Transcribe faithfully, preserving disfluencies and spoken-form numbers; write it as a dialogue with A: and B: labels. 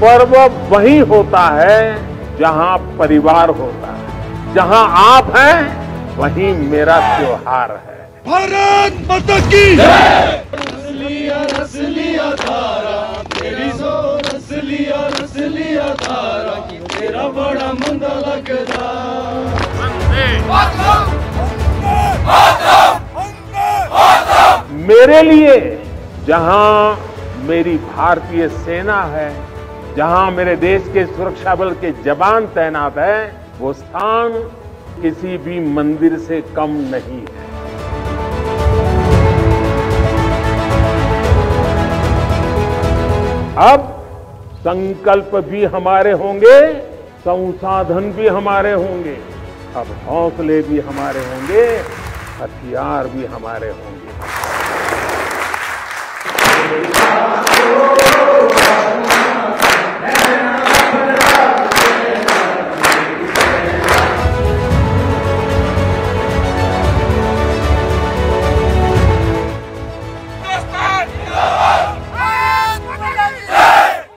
A: पर्व वही होता है जहां परिवार होता है। जहां आप हैं वहीं मेरा त्योहार है।
B: भारत माता की जय।
C: रस लिया रस लिया तारा तेरी सो रस लिया रस लिया तारा तेरा बड़ा मंदा लगदा।
A: मेरे लिए जहां मेरी भारतीय सेना है, जहां मेरे देश के सुरक्षा बल के जवान तैनात हैं, वो स्थान किसी भी मंदिर से कम नहीं है। अब संकल्प भी हमारे होंगे, संसाधन भी हमारे होंगे, अब हौसले भी हमारे होंगे, हथियार भी हमारे होंगे।